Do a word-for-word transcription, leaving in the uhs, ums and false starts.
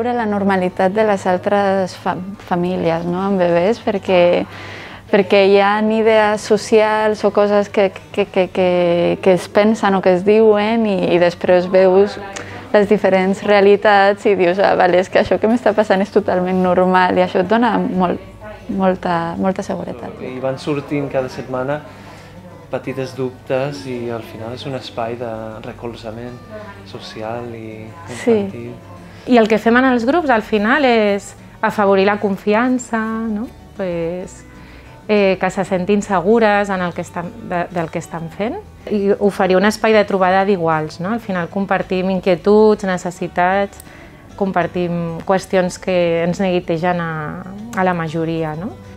veure la normalitat de les altres fa famílies, no?, amb bebès, perquè, perquè hi ha idees socials o coses que, que, que, que, que es pensen o que es diuen i, i després veus les diferents realitats i dius, ah, vale, és que això que m'està passant és totalment normal i això et dona molt, molta, molta seguretat. I van sortint cada setmana petites dubtes i al final és un espai de recolzament social i infantil. Sí. I el que fem en els grups al final és afavorir la confiança, no? Pues, eh, que se sentin segures en el que estan, de, del que estan fent i oferir un espai de trobada d'iguals, no? Al final compartim inquietuds, necessitats, compartim qüestions que ens neguitegen a, a la majoria, no?